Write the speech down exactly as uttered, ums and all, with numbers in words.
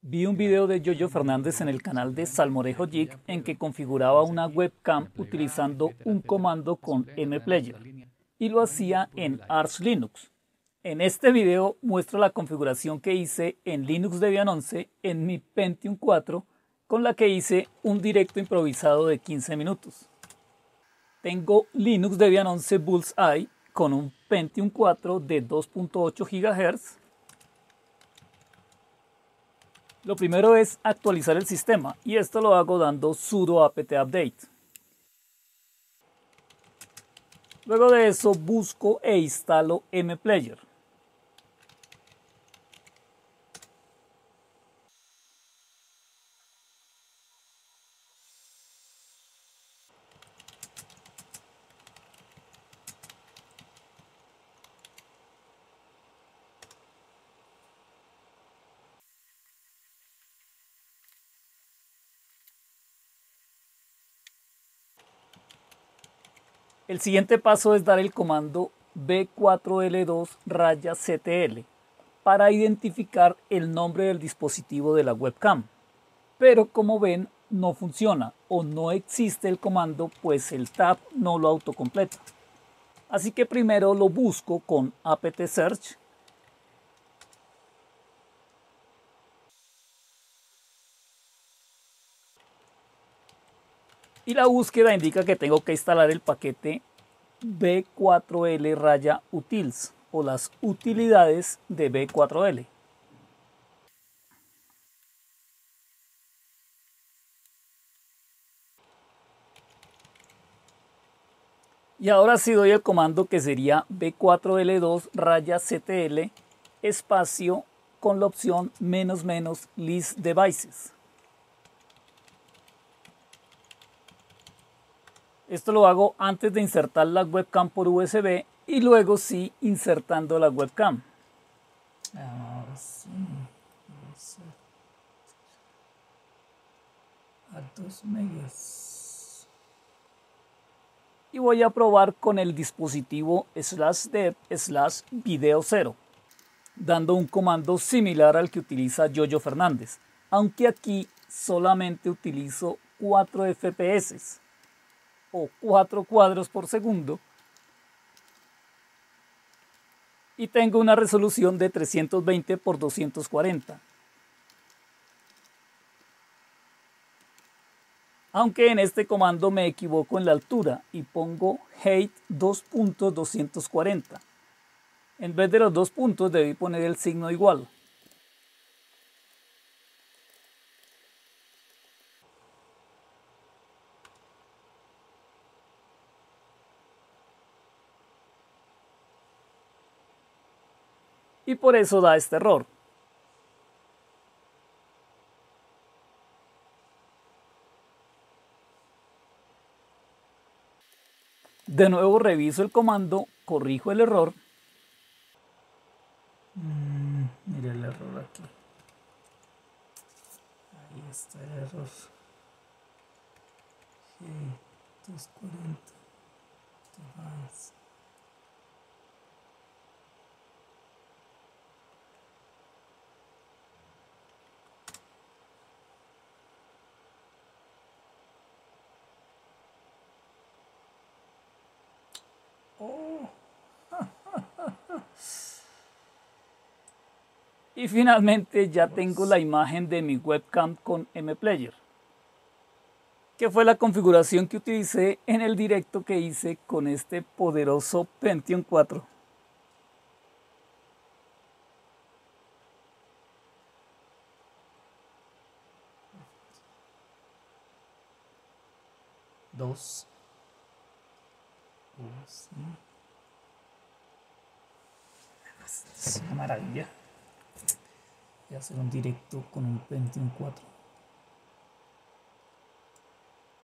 Vi un video de Yoyo Fernández en el canal de Salmorejo Geek en que configuraba una webcam utilizando un comando con mplayer y lo hacía en Arch Linux. En este video muestro la configuración que hice en Linux Debian once en mi Pentium cuatro con la que hice un directo improvisado de quince minutos. Tengo Linux Debian once Bullseye con un Pentium cuatro de dos punto ocho gigahertz. Lo primero es actualizar el sistema y esto lo hago dando sudo apt update. Luego de eso busco e instalo mplayer. El siguiente paso es dar el comando b cuatro l dos raya c t l para identificar el nombre del dispositivo de la webcam. Pero como ven, no funciona o no existe el comando, pues el tab no lo autocompleta. Así que primero lo busco con apt search. Y la búsqueda indica que tengo que instalar el paquete b cuatro l raya utils o las utilidades de b cuatro l. Y ahora sí doy el comando que sería b cuatro l dos raya c t l espacio con la opción menos menos list devices. Esto lo hago antes de insertar la webcam por U S B y luego sí insertando la webcam. Ahora sí, a dos megas. Y voy a probar con el dispositivo slash dev slash video cero, dando un comando similar al que utiliza Yoyo Fernández, aunque aquí solamente utilizo cuatro F P S o cuatro cuadros por segundo y tengo una resolución de trescientos veinte por doscientos cuarenta. Aunque en este comando me equivoco en la altura y pongo height dos punto doscientos cuarenta. En vez de los dos puntos debí poner el signo igual. Y por eso da este error. De nuevo reviso el comando, corrijo el error. Mm, mira el error aquí. Ahí está el error. G doscientos cuarenta. Device. Oh. Y finalmente ya tengo la imagen de mi webcam con mplayer, que fue la configuración que utilicé en el directo que hice con este poderoso Pentium cuatro. Dos. Dos. Es una maravilla. Voy a hacer un directo con un Pentium cuatro.